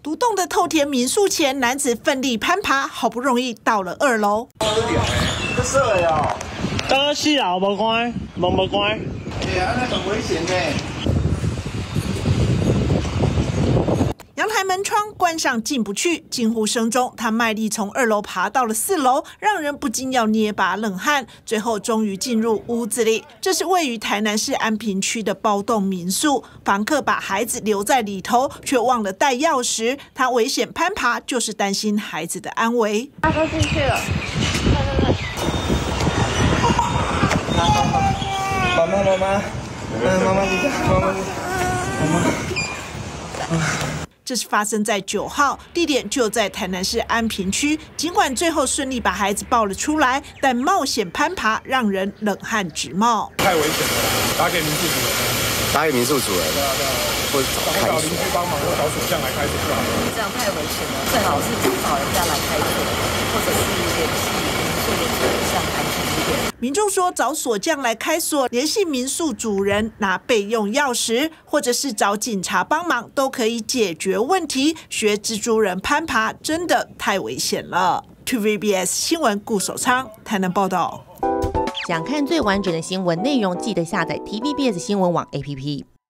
独栋的透天民宿前，男子奋力攀爬，好不容易到了2楼。 这色呀！ 刚刚4楼无关，无关。 哎呀，那很危险呢。 阳台门窗关上进不去，惊呼声中，他卖力从2楼爬到了4楼，让人不禁要捏把冷汗。最后终于进入屋子里，这是位于台南市安平区的包栋民宿，房客把孩子留在里头，却忘了带钥匙。他危险攀爬，就是担心孩子的安危。 他都进去了，快！ 妈妈， 这是发生在9号，地点就在台南市安平区。尽管最后顺利把孩子抱了出来，但冒险攀爬让人冷汗直冒。 太危险了，打给民宿主人。 打给民宿主人。或找邻居帮忙，或找锁匠来开锁就好了。 这样太危险了，最好是找人家来开锁，或者是联系民宿的主人向安全一点。 民众说找锁匠来开锁，联系民宿主人拿备用钥匙，或者是找警察帮忙，都可以解决问题。学蜘蛛人攀爬真的太危险了。TVBS 新闻顾守昌台南报道。 想看最完整的新闻内容，记得下载 TVBS 新闻网 APP。